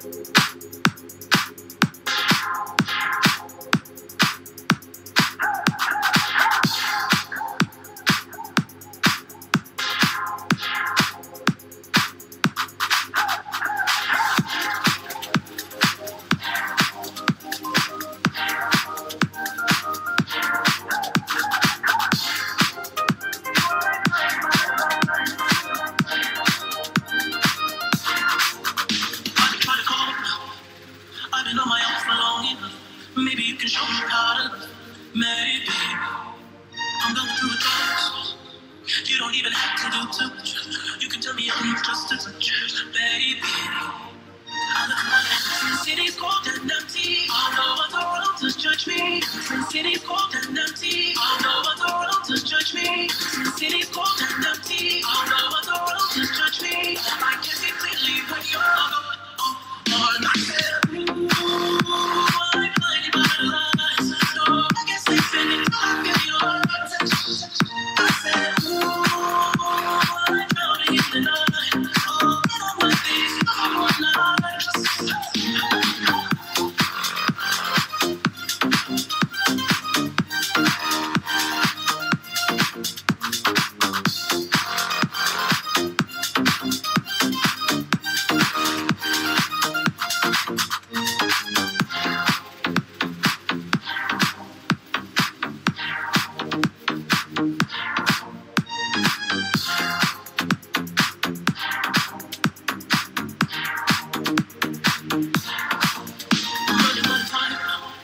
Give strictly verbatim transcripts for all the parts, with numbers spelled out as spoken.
Maybe you can show me how to love. Maybe I'm going through a dance. You don't even have to do too much. You can tell me I'm just a touch, baby. I look like the city's cold and empty. All over the world to judge me. The city's cold and empty. All over the world to judge me. The city's cold and empty. All over the world to judge me. I can see clearly when you're gone. Oh, I said, ooh, I'm blinded by the lights. So I can sleep in it. I feel your touch. I said, ooh, I'm drowning in the night. Oh, I want this, I want life.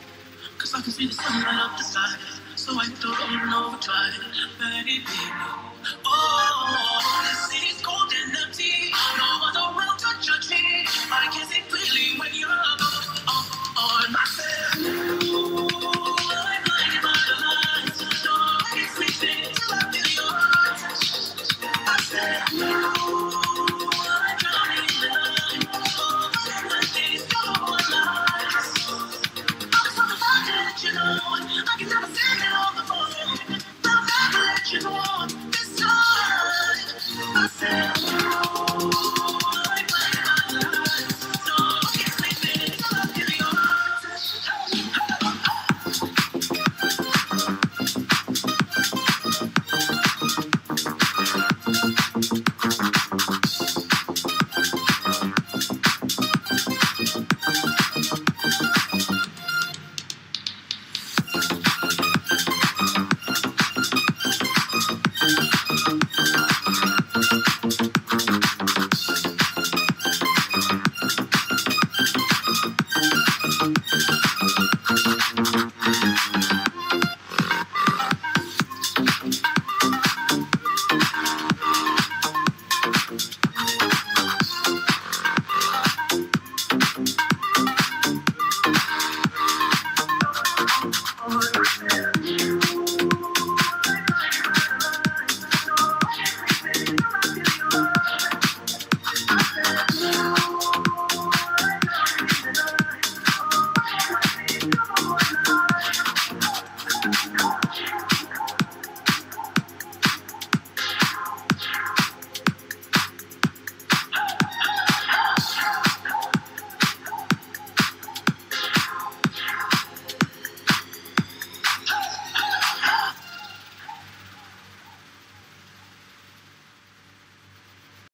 I can see the sunlight up the sky, so I throw it overdrive, baby.